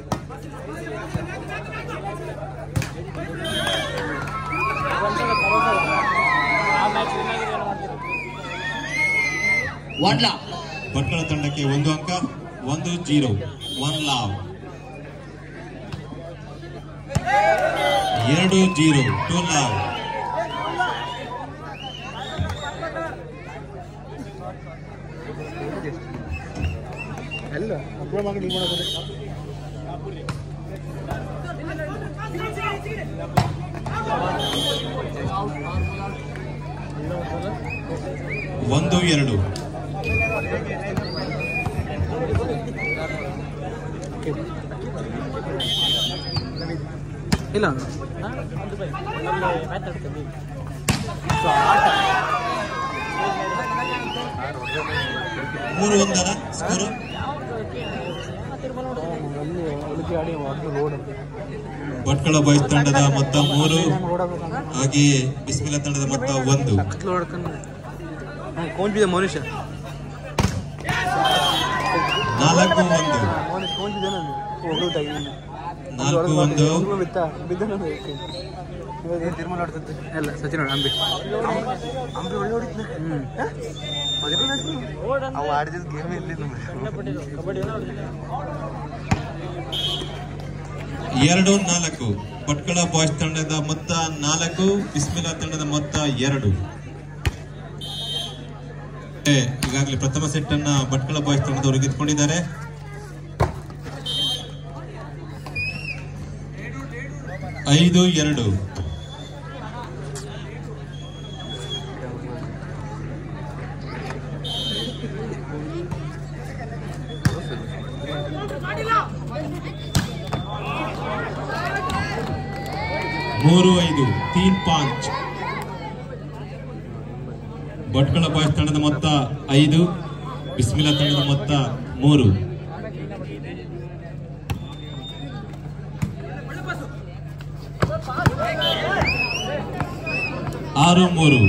ಭಟ್ಕಳ ತಂಡಕ್ಕೆ 1 ಅಂಕ 1-0 1 love 2-0 2 love ಎಲ್ಲ ಅಪ್ಲೋಡ್ ಮಾಡಿ ನೀವು ಮಾಡಬಹುದು 1-2 ಇಲ್ಲ 3-1 ಸ್ಕೋರ್ ಭಟ್ಕಳ ಬಾಯ್ಸ್ ತಂಡದ ಮೊತ್ತ 3 ಹಾಗೆಯೇ ಬಿಸ್ಮಿಲ್ಲಾ ತಂಡದ ಮೊತ್ತ 1 ಮನುಷ್ಯ 4-1 ತೀರ್ಮಾನ ಅಲ್ಲ ಸಚಿನ್ ಅಂಬಿ ಒಳ್ಳೆ ಹೊಡಿತ ಅವ ಆಡಿದ ಗೇಮ್ ಇಲ್ಲಿ 2-4 ಭಟ್ಕಳ ಬಾಯ್ಸ್ ತಂಡದ ಮೊತ್ತ 4 ಬಿಸ್ಮಿಲ್ಲಾ ತಂಡದ ಮೊತ್ತ 2 ಈಗಾಗಲೇ ಪ್ರಥಮ ಸೆಟ್ ಅನ್ನ ಭಟ್ಕಳ ಬಾಯ್ಸ್ ತಂಡದವರು ಗೆದ್ದುಕೊಂಡಿದ್ದಾರೆ ಐದು 2 3-5 3-5 ಭಟ್ಕಳ ಬಾಯ್ಸ್ ತಂಡದ ಮೊತ್ತ 5 ಬಿಸ್ಮಿಲ್ಲಾ ತಂಡದ ಮೊತ್ತ 3 6-3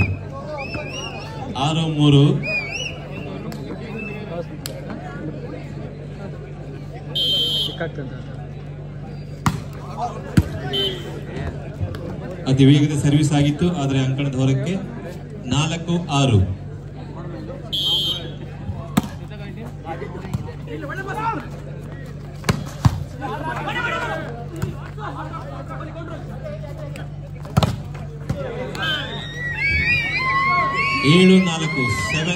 ಅತಿ ವೇಗದ ಸರ್ವಿಸ್ ಆಗಿತ್ತು ಆದರೆ ಅಂಕಣದ ಹೊರಕ್ಕೆ 4-6 7-4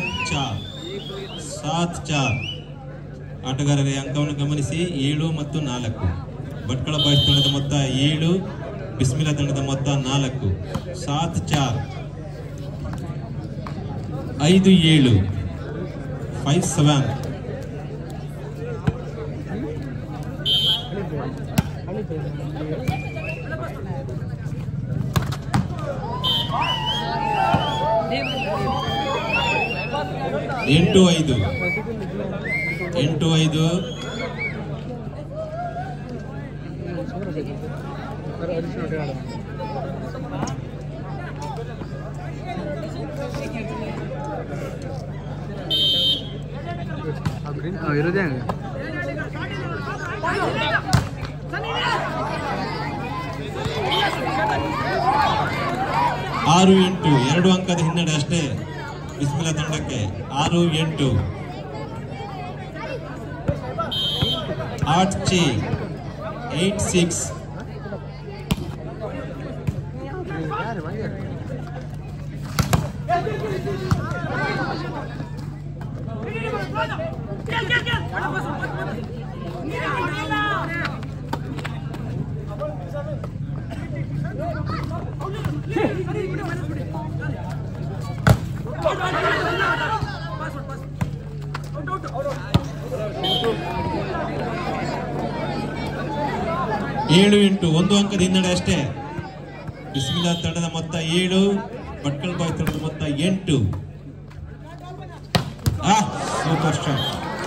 7-4 ಆಟಗಾರರೇ ಅಂಕವನ್ನು ಗಮನಿಸಿ 7 ಮತ್ತು 4 ಭಟ್ಕಳ ಬಾಯ್ಸ್ ತಂಡದ ಮೊತ್ತ 7 ಬಿಸ್ಮಿಲ್ಲಾ ತಂಡದ ಮೊತ್ತ 4 7-4 5-7 5-7 8-5 ಇರೋದೇ 6-8 2 ಅಂಕದ ಹಿನ್ನಡೆ ಅಷ್ಟೇ ಬಿಸ್ಮಿಲ್ಲಾ ತಂಡಕ್ಕೆ 6-8 8-6 7-8 1 ಅಂಕದ ಹಿನ್ನಡೆ ಅಷ್ಟೇ ಬಿಸ್ಮಿಲ್ಲಾ ತಂಡದ ಮೊತ್ತ 7 ಭಟ್ಕಳ ಬಾಯ್ಸ್ ತಂಡದ ಮೊತ್ತ 8 ಸೂಪರ್ ಸ್ಟಾರ್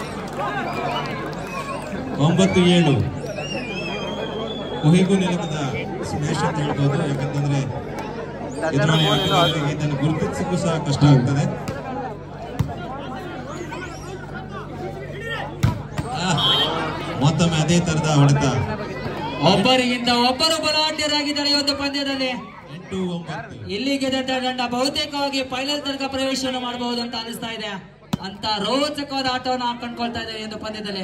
9-7 ಕೊಹೆಗೂ ನಿಲುಕದ ಸ್ಮ್ಯಾಶ್ ಅಂತ ಹೇಳ್ಬೋದು ಯಾಕಂತಂದ್ರೆ ಎದುರಾಳಿ ಆಟಗಾರರಿಗೆ ಇದನ್ನು ಗುರುತಿಸಕ್ಕೂ ಸಹ ಕಷ್ಟ ಆಗ್ತದೆ ಮತ್ತೊಮ್ಮೆ ಅದೇ ತರದ ಹೊಡೆತ. ಒಬ್ಬರಿಗಿಂತ ಒಬ್ಬರು ಬಲಾಢ್ಯರಾಗಿದ್ದಾರೆ ಈ ಒಂದು ಪಂದ್ಯದಲ್ಲಿ. 8-9 ಇಲ್ಲಿಗೆ ತಂಡ ಬಹುತೇಕವಾಗಿ ಫೈನಲ್ ತನಕ ಪ್ರವೇಶವನ್ನು ಮಾಡಬಹುದು ಅಂತ ಅನಿಸ್ತಾ ಇದೆ. ಅಂತ ರೋಚಕವಾದ ಆಟವನ್ನು ಕಂಡುಕೊಳ್ತಾ ಇದ್ದಾರೆ ಈ ಒಂದು ಪಂದ್ಯದಲ್ಲಿ.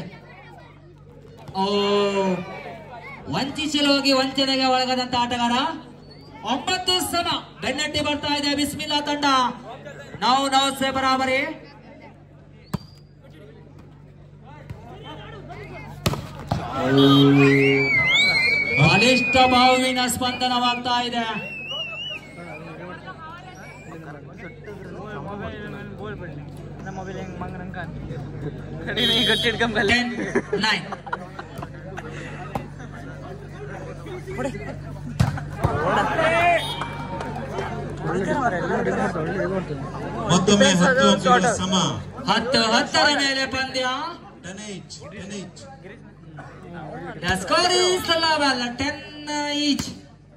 ವಂಚಿಸಲು ಹೋಗಿ ವಂಚನೆಗೆ ಒಳಗಾದಂತ ಆಟಗಾರ. 9 ಸಮ ಬೆನ್ನಟ್ಟಿ ಬರ್ತಾ ಇದೆ ಬಿಸ್ಮಿಲ್ಲಾ ತಂಡ. ನಾವು ಸೇ ಬರಾಬರಿ. ಬಲಿಷ್ಠ ಬಾವಿನ ಸ್ಪಂದನವಾಗ್ತಾ ಇದೆ. ಮತ್ತೊಮ್ಮೆ 10 ಅಂಕಗಳ ಸಮ. 10-10 ಮೇಲೆ ಪಂದ್ಯ. 10 each. The score is 10 each.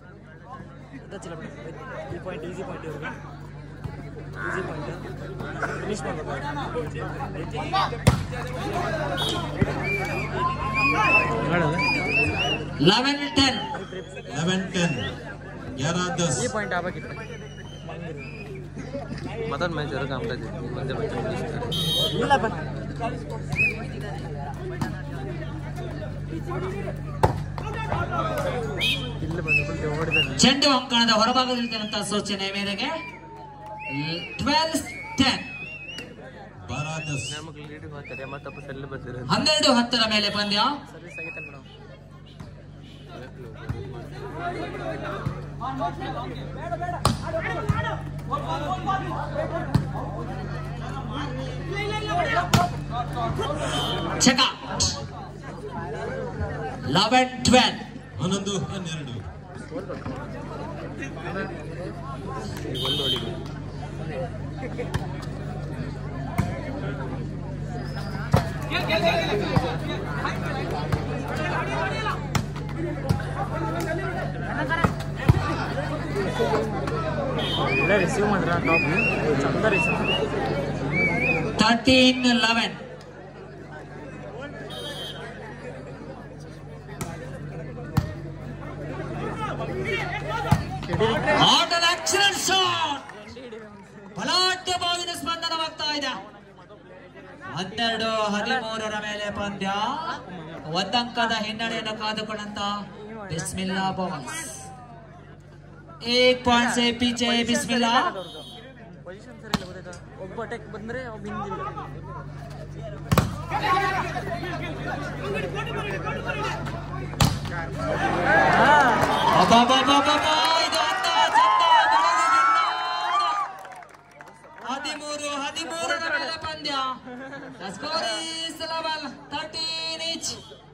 मदन मैच जरूर काम करते ಚೆಂಡು ಅಂಕಣದ ಹೊರಭಾಗದಲ್ಲಿದ್ದಂತಹ ಸೂಚನೆ ಮೇರೆಗೆ 12-10 12-10 ಮೇಲೆ ಪಂದ್ಯ. ಚೆಕ 11-12 11-12 ರಿಸೀವ್ ಮಾಡ್ರ ಟಾಪ್ ಚಂದ ರಿಸೀವ್ 13-11 ಆಟದ ಆಕ್ಸಿಡೆಂಟ್ ಶಾಟ್. ಬಲಾಢ್ಯ ಬಾವಿನ ಸ್ಪಂದನವಾಗ್ತಾ ಇದೆ. 12-13 ಮೇಲೆ ಪಂದ್ಯ. ಒಂದಂಕದ ಹಿನ್ನಡೆಯನ್ನು ಕಾದುಕೊಂಡಂತ ಬಿಸ್ಮಿಲ್ಲಾ ಬಾಯ್ಸ್ 1 ಪಾಯಿಂಟ್ से पीछे बिस्मिल्ला. ಪೊಸಿಷನ್ ಸರಿ ಇಲ್ಲ ಗೊತ್ತಾಯ್ತಾ. ಒಬ್ಬ ಅಟ್ಯಾಕ್ ಬಂದ್ರೆ ಅವ ಹಿಂದಿಲ್ಲ. ಇದು ಅಂತ ಚಂದ 13 ಮೇಲೆ ಪಂದ್ಯ. The score is 13 each.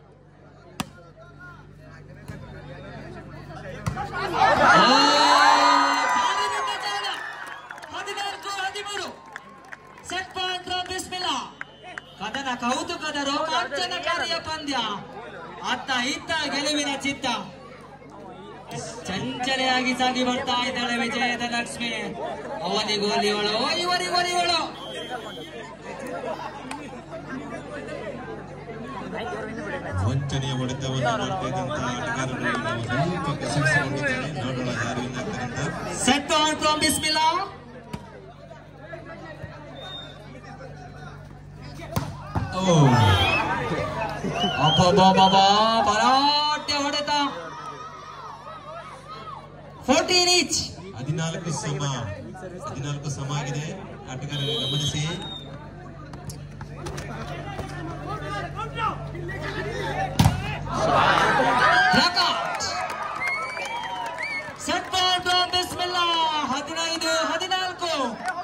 Set point Bismillah. ಕದನ ಕೌತುಕದ ರೋಮಾಂಚನಕಾರಿಯ ಪಂದ್ಯ. ಅತ್ತ ಇತ್ತ ಗೆಲುವಿನ ಚಿತ್ತ. ಚಂಚಲೆಯಾಗಿ ಸಾಗಿ ಬರ್ತಾ ಇದ್ದಾಳೆ ವಿಜಯದ ಲಕ್ಷ್ಮಿ. ಅವನಿಗೋಲಿವಳು ಇವರಿಗೋಲಿವಳು. ವಂಚನೆಯ ಹೊಡೆತವನ್ನು ಮಾಡ್ತಾ ಇದ್ದಂತಹ ಆಟಗಾರರು ಸ್ವಲ್ಪ ಕಸಿಸಿಕೊಂಡಿದ್ದಾರೆ. ನೋಡೋಣ ಯಾರು ವಿನ್ ಆಗ್ತಾರೆ ಅಂತ. Set point from Bismillah. ಬಲಾಢ್ಯ ಹೊಡೆತ. 14 each 14 ಸಮ ಆಗಿದೆ. ಆಟಗಾರರಿಗೆ ಗಮನಿಸಿ. Set point Bismillah. 15-14